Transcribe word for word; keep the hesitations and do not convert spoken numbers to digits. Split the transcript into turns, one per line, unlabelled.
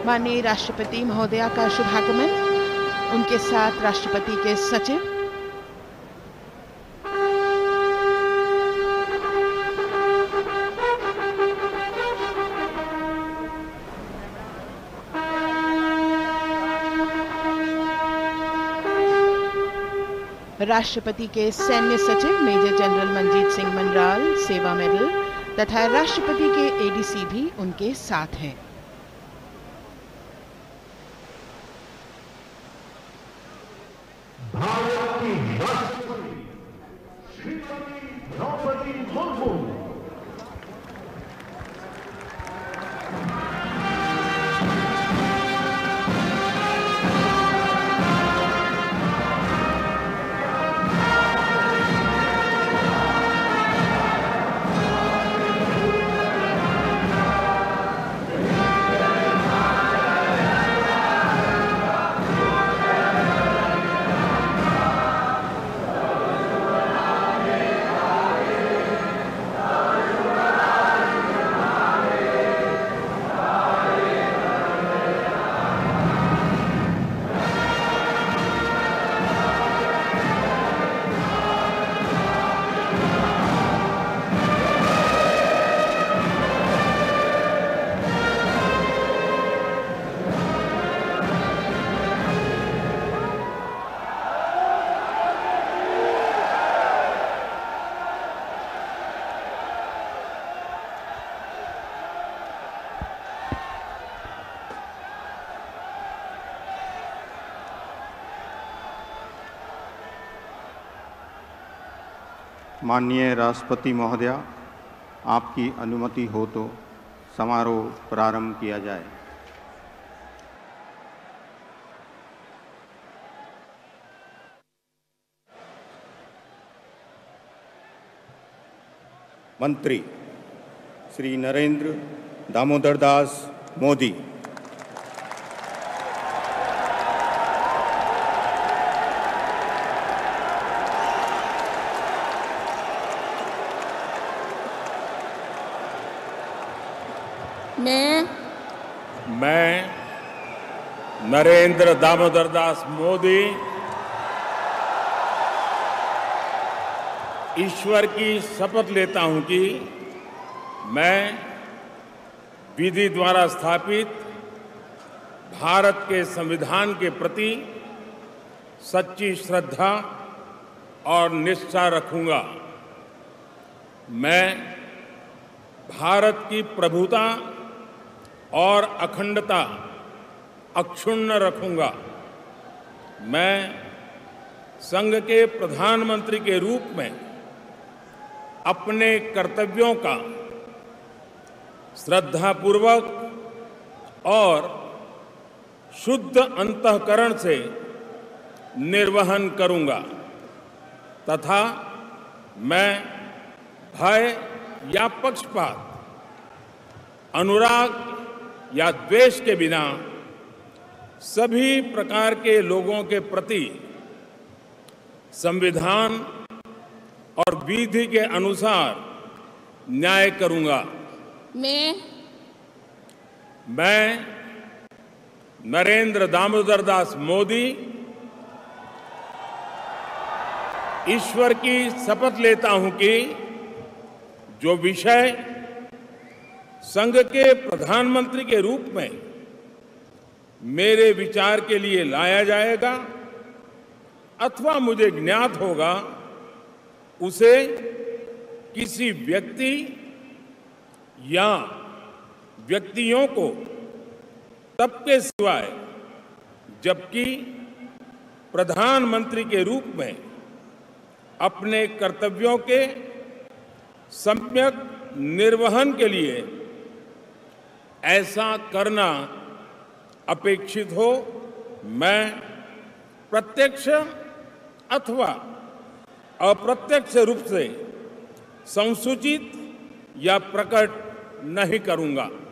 माननीय राष्ट्रपति महोदया का शुभागमन, उनके साथ राष्ट्रपति के सचिव, राष्ट्रपति के सैन्य सचिव मेजर जनरल मनजीत सिंह मनराल सेवा मेडल तथा राष्ट्रपति के एडीसी भी उनके साथ हैं।
भारत की राष्ट्रपति श्रीमती द्रौपदी मुर्मू।
माननीय राष्ट्रपति महोदया, आपकी अनुमति हो तो समारोह प्रारंभ किया जाए। मंत्री श्री नरेंद्र दामोदर दास मोदी।
मैं
मैं नरेंद्र दामोदर दास मोदी ईश्वर की शपथ लेता हूं कि मैं विधि द्वारा स्थापित भारत के संविधान के प्रति सच्ची श्रद्धा और निष्ठा रखूंगा। मैं भारत की प्रभुता और अखंडता अक्षुण्ण रखूंगा। मैं संघ के प्रधानमंत्री के रूप में अपने कर्तव्यों का श्रद्धापूर्वक और शुद्ध अंतःकरण से निर्वहन करूंगा तथा मैं भय या पक्षपात, अनुराग या द्वेष के बिना सभी प्रकार के लोगों के प्रति संविधान और विधि के अनुसार न्याय करूंगा।
मैं
मैं नरेंद्र दामोदर दास मोदी ईश्वर की शपथ लेता हूं कि जो विषय संघ के प्रधानमंत्री के रूप में मेरे विचार के लिए लाया जाएगा अथवा मुझे ज्ञात होगा, उसे किसी व्यक्ति या व्यक्तियों को तब के सिवाय जबकि प्रधानमंत्री के रूप में अपने कर्तव्यों के सम्यक निर्वहन के लिए ऐसा करना अपेक्षित हो, मैं प्रत्यक्ष अथवा अप्रत्यक्ष रूप से संसूचित या प्रकट नहीं करूंगा।